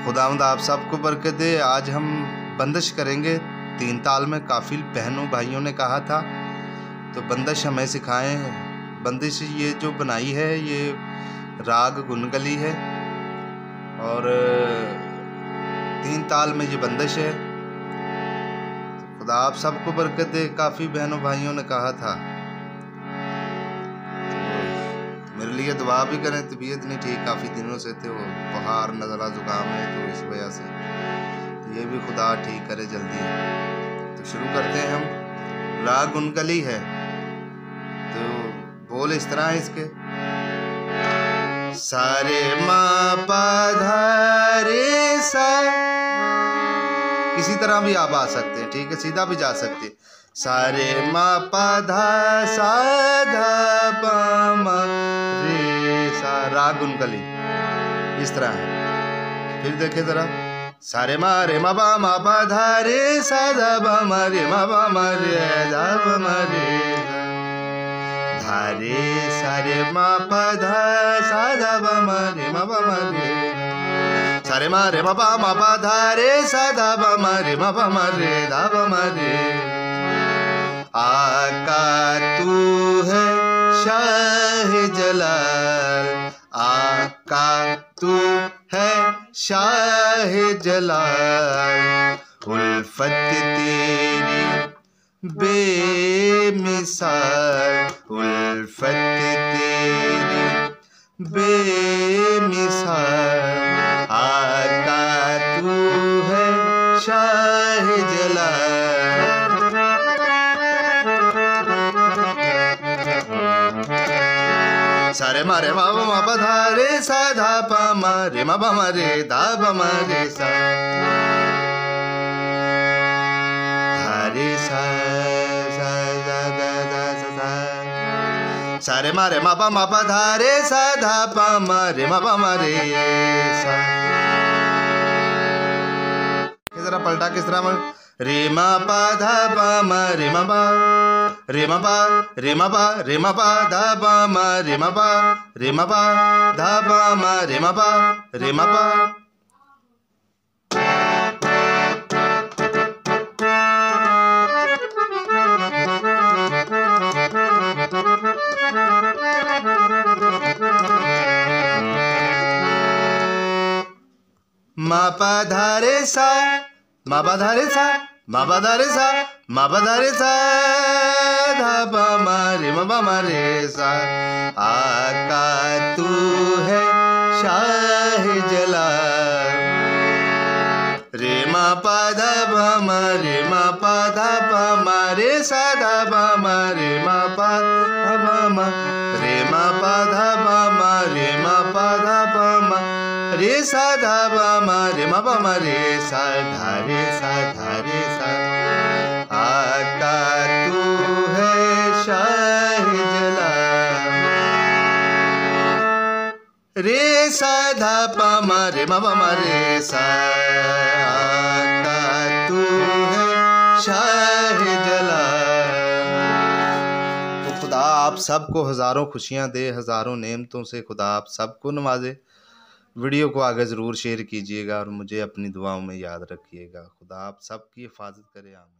खुदावंद आप सबको बरकत दे। आज हम बंदिश करेंगे 3 ताल में। काफ़ी बहनों भाइयों ने कहा था तो बंदिश हमें सिखाएं। बंदिश ये जो बनाई है ये राग गुनगली है और 3 ताल में ये बंदिश है। खुदा आप सबको बरकत दे। काफ़ी बहनों भाइयों ने कहा था मेरे लिए दुआ भी करें। तबीयत नहीं ठीक काफ़ी दिनों से थे, वो बुखार नज़ला ज़ुकाम है तो इस वजह से ये भी खुदा ठीक करे जल्दी। तो शुरू करते हैं हम। राग गुनगली है तो बोल इस तरह इसके सारे माँ पा धा रे सा। किसी तरह भी आप आ सकते हैं, ठीक है, सीधा भी जा सकते हैं। सारे माँ पा धा सा धा पा मा रे सा। राग गुनगली इस तरह है। फिर देखे जरा सारे मा रे मा पा धा रे सा धा पा मा रे मा रे धा पा मा रे धा रे सारे मा पा धा सा धा पा मा रे सारे मा रे मा पा धा रे सा धा पा मा रे धा पा मा रे। आका तू है शाह जलाल, आका तू है शाह जलाल। उल्फत तेरी बेमिसाल, उल्फत तेरी बेमिसाल। आका तू है शाह जलाल। सारे मारे मा पा धा रे सा धा पा मा रे धा पा मा रे सा धा रे सा सा धा धा धा सा। सारे मारे मा पा धा रे सा धा पा मा रे सा। जरा पलटा किस तरह रे मा पा धा पा मा रे मा पा रे मा पा रे मा पा रे मा पा धा पा मा रे मा पा रे मा पा धा पा मा रे मा पा रे मा पा। मा पा धा रे सा मा पा धा रे सा मा पा धा रे सा मा पा धा रे सा धा पा मा रे सा। आका तू है शाह जलाल। रे मा पा धा पा मा रे मा पा धा पा मा रे सा धा पा मा रे मा पा धा मा रे मा पा धा पा मा रे मा पा धा पा मा रे सा धा पा मा रे सा धा रे सा धा रे सा। आका तू है शाह जलाल। रे सा धा पा मा रे सा। आका तू है शाह जलाल। तो खुदा आप सबको हज़ारों खुशियाँ दे, हज़ारों नेमतों से खुदा आप सबको नवाजे। वीडियो को आगे ज़रूर शेयर कीजिएगा और मुझे अपनी दुआओं में याद रखिएगा। खुदा आप सबकी हिफाजत करे। आमीन।